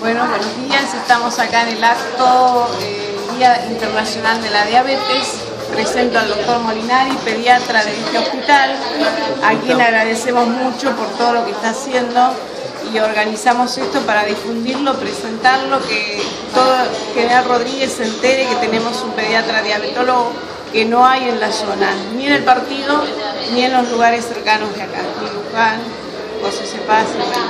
Bueno, buenos días. Estamos acá en el acto Día Internacional de la Diabetes. Presento al doctor Molinari, pediatra de este hospital, a quien agradecemos mucho por todo lo que está haciendo y organizamos esto para difundirlo, presentarlo, que todo General Rodríguez se entere que tenemos un pediatra diabetólogo que no hay en la zona, ni en el partido, ni en los lugares cercanos de acá, ni Luján, José Cepaz.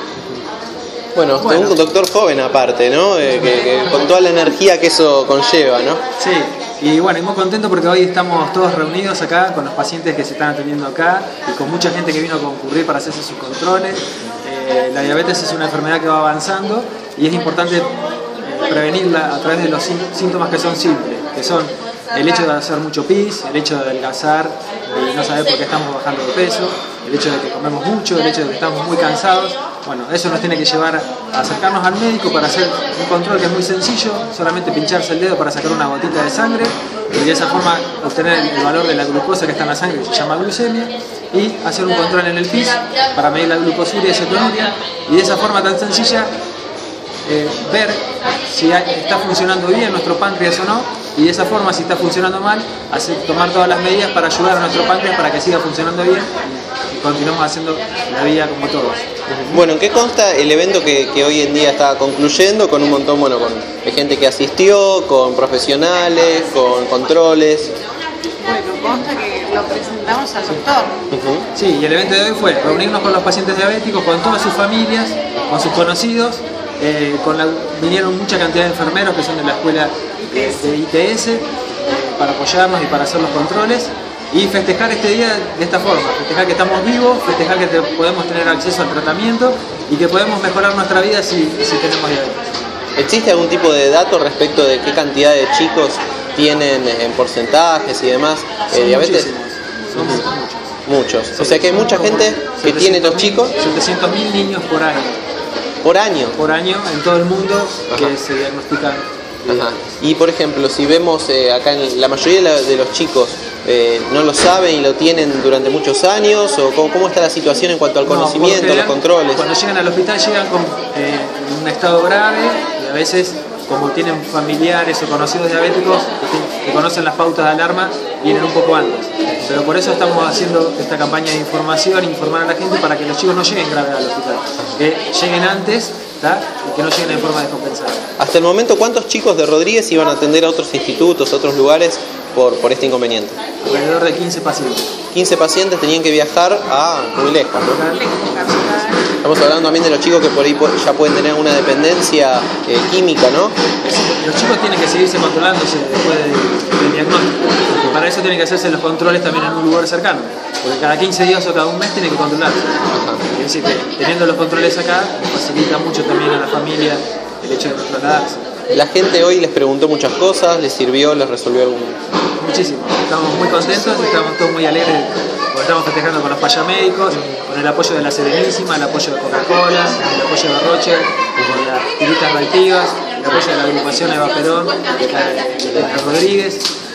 Bueno, un doctor joven aparte, ¿no? Que con toda la energía que eso conlleva, ¿no? Sí, y bueno, y muy contento porque hoy estamos todos reunidos acá con los pacientes que se están atendiendo acá y con mucha gente que vino a concurrir para hacerse sus controles. La diabetes es una enfermedad que va avanzando y es importante prevenirla a través de los síntomas que son simples, que son el hecho de hacer mucho pis, el hecho de adelgazar y no saber por qué estamos bajando de peso, el hecho de que comemos mucho, el hecho de que estamos muy cansados. Bueno, eso nos tiene que llevar a acercarnos al médico para hacer un control que es muy sencillo, solamente pincharse el dedo para sacar una gotita de sangre y de esa forma obtener el valor de la glucosa que está en la sangre, que se llama glucemia, y hacer un control en el pis para medir la glucosuria y cetonuria, y de esa forma tan sencilla ver si está funcionando bien nuestro páncreas o no, y de esa forma, si está funcionando mal, tomar todas las medidas para ayudar a nuestro páncreas para que siga funcionando bien y continuemos haciendo la vida como todos. Bueno, ¿en qué consta el evento que hoy en día está concluyendo con un montón, bueno, de gente que asistió, con profesionales, con controles? Bueno, consta que lo presentamos al doctor. Sí, y el evento de hoy fue reunirnos con los pacientes diabéticos, con todas sus familias, con sus conocidos. Vinieron mucha cantidad de enfermeros que son de la escuela de ITS para apoyarnos y para hacer los controles y festejar este día de esta forma, festejar que estamos vivos, festejar que podemos tener acceso al tratamiento y que podemos mejorar nuestra vida si tenemos diabetes. ¿Existe algún tipo de dato respecto de qué cantidad de chicos tienen en porcentajes y demás diabetes? Son muchos. O sea que hay mucha gente que tiene los chicos. 700.000 niños por año. ¿Por año? Por año en todo el mundo. Ajá. Que se diagnostican. Ajá. Y por ejemplo, si vemos acá en la mayoría de los chicos no lo saben y lo tienen durante muchos años, o cómo está la situación en cuanto al conocimiento, los controles. Cuando llegan al hospital llegan con un estado grave y a veces, como tienen familiares o conocidos diabéticos que conocen las pautas de alarma, vienen un poco antes. Pero por eso estamos haciendo esta campaña de información, informar a la gente para que los chicos no lleguen graves al hospital, que lleguen antes, ¿tá? Y que no lleguen en forma descompensada. Hasta el momento, ¿cuántos chicos de Rodríguez iban a atender a otros institutos, a otros lugares por este inconveniente? Alrededor de 15 pacientes. 15 pacientes tenían que viajar a muy lejos, ¿no? Estamos hablando también de los chicos que por ahí ya pueden tener una dependencia química, ¿no? Los chicos tienen que seguirse controlándose después del diagnóstico, porque para eso tienen que hacerse los controles también en un lugar cercano, porque cada 15 días o cada un mes tienen que controlarse. Es decir, que teniendo los controles acá, facilita mucho también a la familia el hecho de trasladarse. La gente hoy les preguntó muchas cosas, les sirvió, les resolvió algún... Muchísimo, estamos muy contentos, estamos todos muy alegres porque estamos festejando con los payamédicos, con el apoyo de la Serenísima, el apoyo de Coca-Cola, el apoyo de Roche, con las tiritas reactivas, el apoyo de la agrupación Eva Perón, de Rodríguez,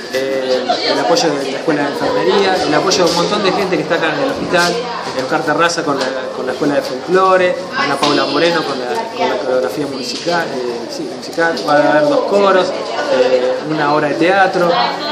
el apoyo de la Escuela de Enfermería, el apoyo de un montón de gente que está acá en el hospital, Oscar Terraza con la Escuela de Folclore, Ana Paula Moreno con la coreografía musical, va a haber 2 coros, una obra de teatro,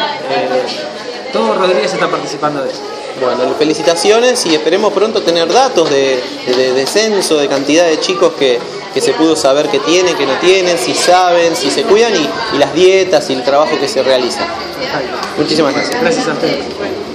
todo Rodríguez está participando de eso. Bueno, felicitaciones y esperemos pronto tener datos de censo, de cantidad de chicos que se pudo saber que tienen, que no tienen, si saben, si se cuidan y las dietas y el trabajo que se realiza. Muchísimas gracias. Gracias a ustedes.